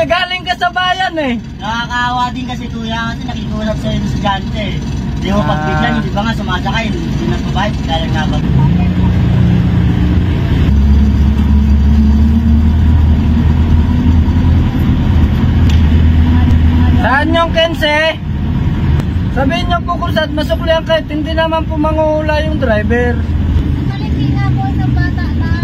Kuya, galing ka sa bayan eh. Nakakaawa din kasi kuya kasi nakikiusap sa'yo yung estudyante. Hindi mo pagbigyan, yung iba nga sumasakay, hindi nagbabayad, kaya nga ba? Saan yung Kense? Sabihin niyo po kung saan masuklihan kahit hindi naman po manguhula yung driver. Malipin nga po sa bata na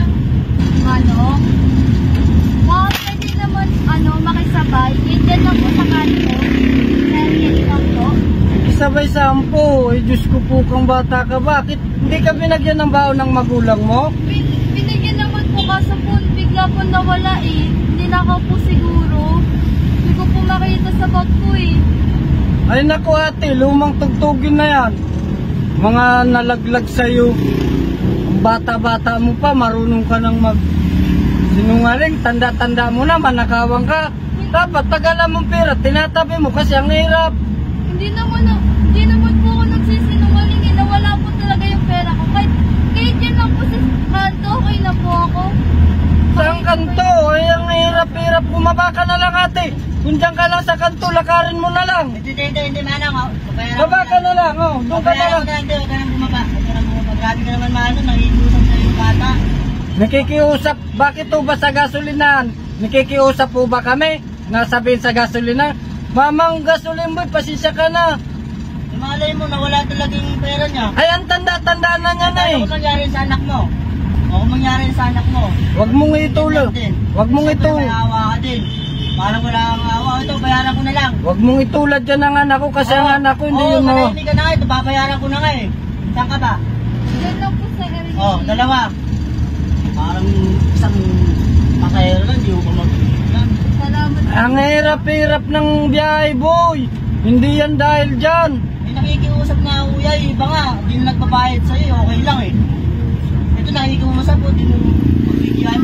pwede naman makisabay. Diyan lang po sa kanto. Nariyan po. Isabay sampo. Eh, Diyos ko po kung bata ka. Bakit hindi ka binagyan ng baon ng magulang mo? Binigyan naman po kaso po bigla po nawala eh. Hindi na ako po siguro. Hindi ko po makita sa bag ko eh. Ay naku ate, lumang tugtugin na yan. Mga nalaglag sa'yo. Ang bata-bata mo pa, marunong ka nang sinungaling. Tanda-tanda mo na, manakawang ka. Dapat tagalan mong pera, tinatabi mo kasi ang hirap. Hindi naman po ako nagsisinungaling eh. Nawala po talaga yung pera ko. Kahit dyan lang po sa kanto, okay na po ako. Saan kanto? Ay, ang hirap-hirap. Bumaba ka na lang ate. Kung dyan ka lang sa kanto, lakarin mo na lang. Hindi manang. Baba ka na lang, oh. Doon ka na lang. Hindi, huwag ka nang bumaba. Grabe ka naman manang, nakikiusap sa'yo yung bata. Nakikiusap, bakit po ba sa gasolinahan? Nakikiusap po ba kami? Nasabihin sa gasolina, mamang gasolin boy, pasisya ka na. Malay mo, nawala talaga yung pera niya. Ay, ang tanda-tandaan na niya na eh. Ano kung mangyari sa anak mo? O kung mangyari sa anak mo? Huwag mong itulog. Huwag mong itulog. May awa ka din. Parang wala kang awa. Ito, bayaran ko na lang. Huwag mong itulad dyan ang anak ko kasi ang anak ko hindi yun mo. Oo, ka na nga. Ito, babayaran ko na nga eh. Saan ka ba? Diyan lang po sa area. Dalawa. Parang isang pasahero lang, di ko pa mag-ilan. Salamat. Ang hirap-hirap ng biyahe boy. Hindi yan dahil dyan. May nakikiusap na kuya, iba nga. Di na nagbabayad sa'yo, okay lang eh. Ito nakikiusap po, di mo magbigyan.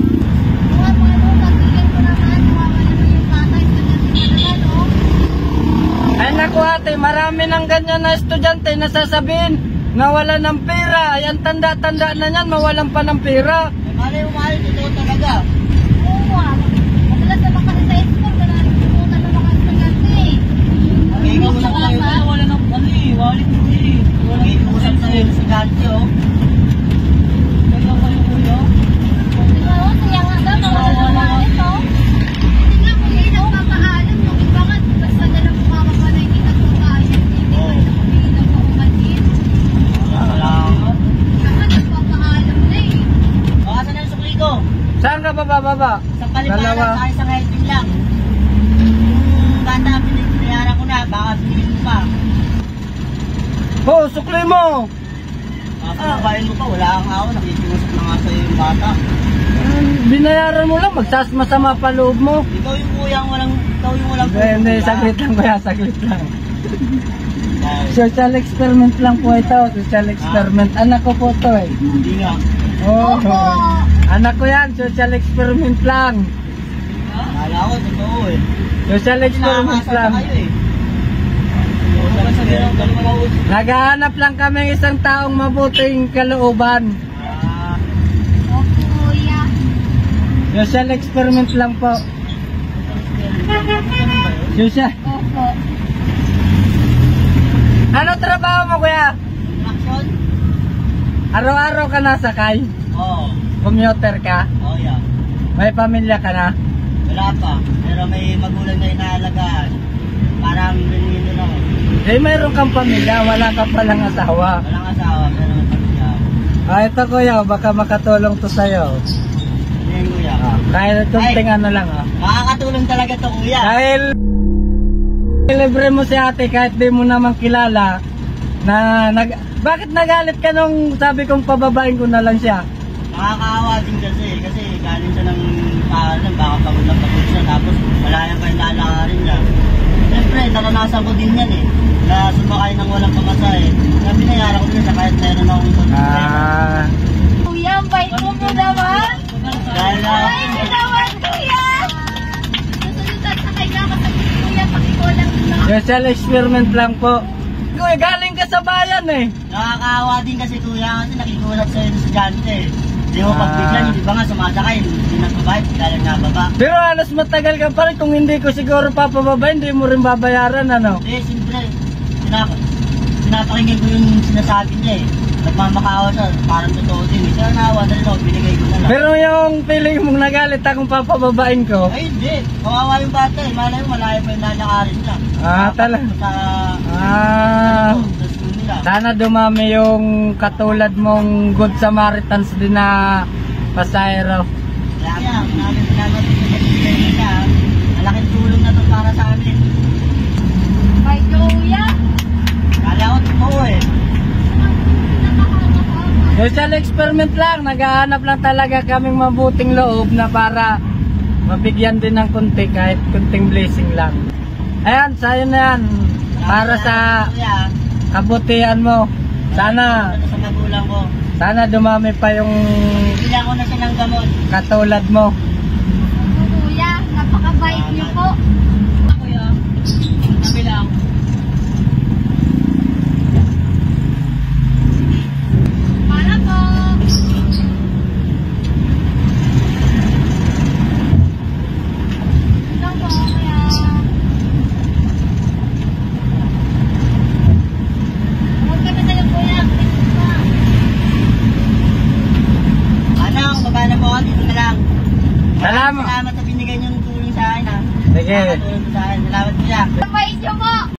Ay naku ate, marami ng ganyan na estudyante na sasabihin na wala ng pera. Ay ang tanda-tanda na yan, mawalan pa ng pera. Malay mo mahal, totoo talaga. Oo ah. Madalas naman kasi sa school, nalalimutan naman kasi sa gante eh. Ikaw mo na kayo, wala ng wallet mo eh. Nakikiusap sa'yo sa gante oh. Kaya kayo kuya? Siguro, kaya nga daw, mawala naman ito. Hindi nga kung hindi nagpapaalam, kung iba nga, basta na lang mukha pa na hindi nagpapaalam. Hindi ko rin nakabili ng paumanin. Salamat. Saka nagpapaalam na eh. Baka saan ang sukli ko? Saan ka bababa? Sa paliparan sa isang helping lang. Yung bata, pinayaran ko na, baka pinigil mo pa. Oh, sukli mo. Babayin mo pa, wala kang awa, nakikiusap na nga sa'yo yung bata. Binayaran mo lang, magsasama pa loob mo. Ikaw yung kuyang walang, Hindi, saglit lang kuya, saglit lang. Social experiment lang po ito, social experiment. Anak ko po ito eh. Hindi nga. Oh, Opo. anak ko yan, social experiment lang. Akala ko, totoo eh. Social experiment Nakakasal lang. na kayo eh. Dapat sabihin ang dalawa ko. Naghahanap lang kami isang taong mabuting kalooban. Opo, kuya. Social experiment lang po. Social. Opo. Ano trabaho mo kuya? Action? Araw-araw ka nasakay? Oo. Commuter ka? Oo, yeah. May pamilya ka na? Wala pa. Pero may magulang na inaalagaan. Parang ganyan ako. Eh mayroon kang pamilya, wala ka palang asawa. Walang asawa, pero may pamilya. Ito kuya, baka makatulong to sa'yo. Yan kuya. Kahit kunting ano lang Makakatulong talaga to kuya. Dahil libre mo si ate kahit di mo naman kilala bakit nagalit ka nung sabi kong pababain ko na lang siya? Nakakaawa din kasi galing siya ng paalam, baka pagod siya, tapos wala yan kayo lalakarin niya. Siyempre, naranasan ko din yan eh, na sumakay ng walang pamasahe. Kaya binayaran ko din sa kahit meron akong problema. Kuya, ang bait mo po naman. Dahil Ay, naman, kuya. Susunod at sakay ka kasi kuya, pakikulang lang. Social experiment lang po. Kuya, galing ka sa bayan eh. nakakaawa din kasi kuya kasi nakikiusap sa'yo yung estudyante. Hindi mo pagbigyan, yung iba nga sumasakay, hindi nagbabayad, galing nababa. Pero alas matagal ka pa rin. Kung hindi ko siguro papababa, hindi mo rin babayaran, ano? Hindi, siyempre, pinapakinggan ko yung sinasabi niya eh. Nagmamakaawa siya, parang totoo din eh. Kaya naawa na rin ako, binigay ko na lang. Pero yung feeling mong nagalit akong papababain ko. Ay, hindi. Kawawa yung bata eh. Malay mo, malayo pa yung lalakarin niya. Talaga. Sa... Ah. Sa school nila. Sana dumami yung katulad mong Good Samaritans din na pasahero. Kaya, namin salamat sa pagkakas niya. Malaking tulong na to para sa amin. Kay Kuya. Kala ko totoo eh. Social experiment lang. Naghahanap lang talaga kaming mabuting loob na para mabigyan din ng kunti kahit kunting blessing lang. Ayan, sa'yo na yan. Para sa Kuya, kabutihan mo. Sana sa magulang ko. sana dumami pa yung Bilang ko na siya ng gamot. katulad mo. Kuya, napakabait niyo po. Kuya, sabi lang. Para po. Ito po, Kuya. Huwag ka na tayo, Kuya. Anong, baba na po ako, dito na lang. Salamat. Salamat sa binigay niyo ng tulong sa akin ha. Sige. Tulong sa akin. Salamat kuya. Napait niyo po.